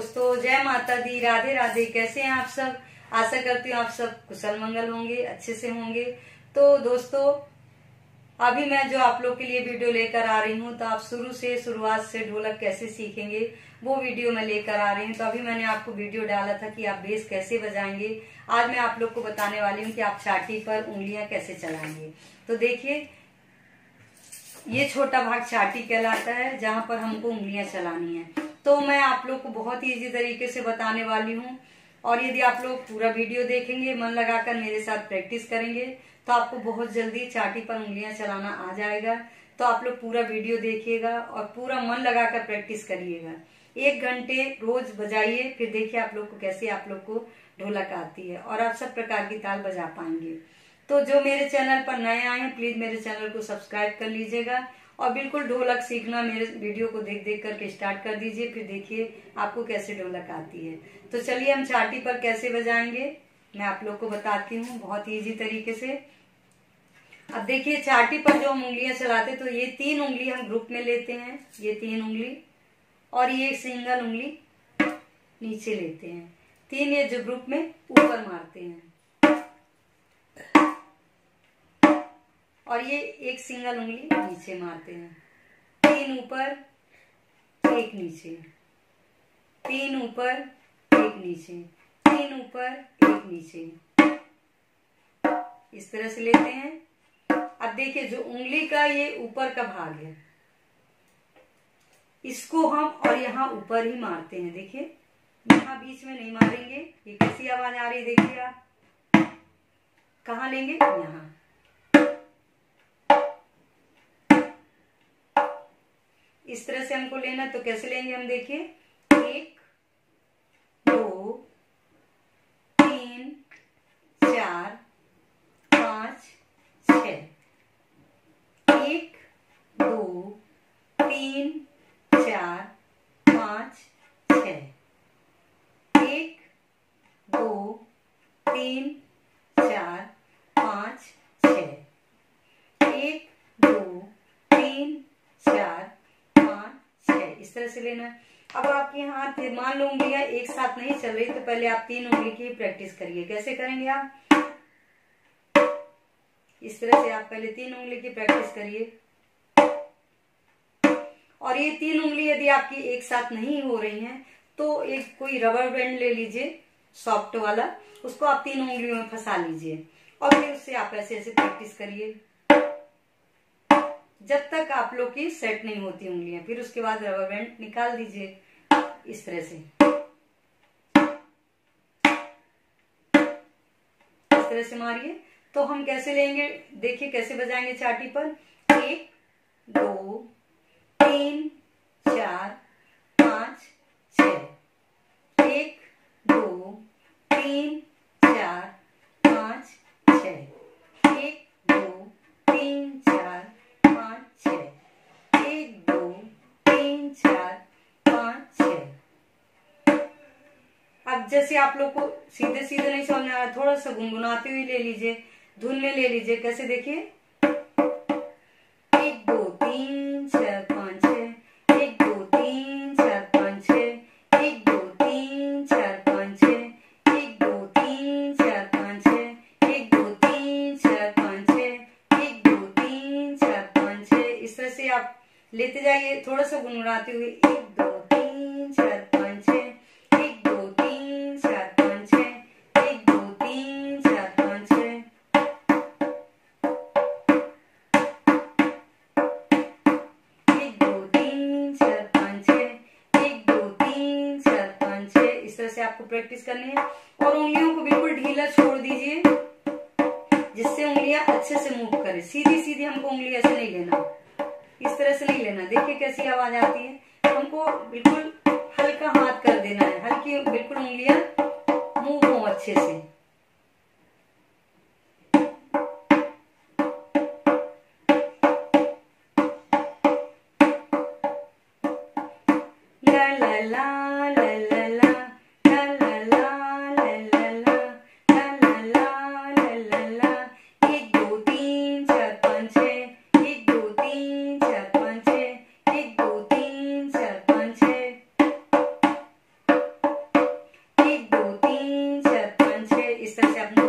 दोस्तों, जय माता दी, राधे राधे। कैसे हैं आप सब? आशा करती हूँ आप सब कुशल मंगल होंगे, अच्छे से होंगे। तो दोस्तों, अभी मैं जो आप लोग के लिए वीडियो लेकर आ रही हूँ, तो आप शुरुआत से ढोलक कैसे सीखेंगे वो वीडियो मैं लेकर आ रही हूँ। तो अभी मैंने आपको वीडियो डाला था कि आप बेस कैसे बजाएंगे। आज मैं आप लोग को बताने वाली हूँ कि आप छाती पर उंगलियां कैसे चलाएंगे। तो देखिए, ये छोटा भाग छाती कहलाता है, जहाँ पर हमको उंगलियां चलानी है। तो मैं आप लोग को बहुत ही इजी तरीके से बताने वाली हूँ, और यदि आप लोग पूरा वीडियो देखेंगे, मन लगाकर मेरे साथ प्रैक्टिस करेंगे, तो आपको बहुत जल्दी छाती पर उंगलियां चलाना आ जाएगा। तो आप लोग पूरा वीडियो देखिएगा और पूरा मन लगाकर प्रैक्टिस करिएगा। 1 घंटे रोज बजाइए, फिर देखिए आप लोग को कैसे आप लोग को ढोलक आती है और आप सब प्रकार की ताल बजा पाएंगे। तो जो मेरे चैनल पर नए आए हैं, प्लीज मेरे चैनल को सब्सक्राइब कर लीजिएगा और बिल्कुल ढोलक सीखना मेरे वीडियो को देख देख करके स्टार्ट कर दीजिए। फिर देखिए आपको कैसे ढोलक आती है। तो चलिए हम छाती पर कैसे बजाएंगे मैं आप लोग को बताती हूँ बहुत इजी तरीके से। अब देखिए, छाती पर जो हम उंगलियां चलाते, तो ये 3 उंगली हम ग्रुप में लेते हैं, ये 3 उंगली, और ये सिंगल उंगली नीचे लेते हैं। 3 ये जो ग्रुप में ऊपर मारते हैं, और ये एक सिंगल उंगली नीचे मारते हैं। 3 ऊपर 1 नीचे, 3 ऊपर 1 नीचे, 3 ऊपर 1 नीचे, इस तरह से लेते हैं। अब देखिए, जो उंगली का ये ऊपर का भाग है, इसको हम और यहाँ ऊपर ही मारते हैं। देखिए, यहाँ बीच में नहीं मारेंगे। ये कैसी आवाज आ रही है, देखिए आप कहाँ लेंगे, यहाँ। इस तरह से हमको लेना, तो कैसे लेंगे हम, देखिए 1 2 3 4 5 6, 1 2 3 4 5 6, 1 2 3 4 5 6, 1 2 3 4 5 6, इस तरह से लेना। अब आपके हाथ मान लो उंगलियां एक साथ नहीं चल रही, तो पहले आप 3 उंगली की प्रैक्टिस करिए। कैसे करेंगे आप, इस तरह से आप पहले 3 उंगली की प्रैक्टिस करिए। और ये 3 उंगली यदि आपकी एक साथ नहीं हो रही हैं, तो एक कोई रबर बैंड ले लीजिए सॉफ्ट वाला, उसको आप 3 उंगलियों में फंसा लीजिए और फिर उससे आप ऐसे ऐसे प्रैक्टिस करिए जब तक आप लोग की सेट नहीं होती उंगलियां। फिर उसके बाद रबर बैंड निकाल दीजिए, इस तरह से, इस तरह से मारिए। तो हम कैसे लेंगे, देखिए कैसे बजाएंगे छाती पर। 1 2 3 4 5 6, 1 2 3 4 5 6, 1 2 3 4 5 6, 1 2 3 4 5 6। अब जैसे आप लोग को सीधे सीधे नहीं समझ आ रहा, थोड़ा सा गुनगुनाते हुए ले लीजिए, धुन में ले लीजिए। कैसे, देखिए 1 2 3 4 5 6, 1 2 3 4 5 6, 1 2 3 4 5 6, 1 2 3 4 5 6, 1 2 3 4 5 6, 1 2 3 4 5 6, इस तरह से आप लेते जाइए थोड़ा सा गुनगुनाते हुए। 1 2 3 4 5 6, 1 2 3 4 5 6, 1 2 3 4 5 6, 1 2 3 4 5 6, 1 2 3 4 5 6, इस तरह से आपको प्रैक्टिस करनी है। और उंगलियों को बिल्कुल ढीला छोड़ दीजिए, जिससे उंगलियां अच्छे से मूव करे। सीधी सीधी हमको उंगली ऐसे नहीं लेना, इस तरह से नहीं लेना। देखिए कैसी आवाज आती है, हमको बिल्कुल हल्का हाथ कर देना है, हल्की बिल्कुल उंगलियां मूव हो अच्छे से। ला ला ला ला ला ला ला ला ला ला ला ला ला ला ला, 1 2 3 4 5 6, 1 2 3 4 5 6, 1 2 3 4 5 6,